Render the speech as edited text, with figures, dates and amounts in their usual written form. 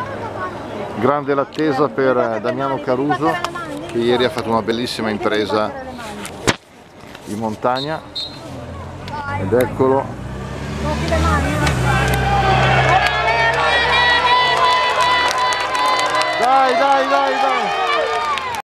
Grande l'attesa per Damiano Caruso, che ieri ha fatto una bellissima impresa in montagna, ed eccolo.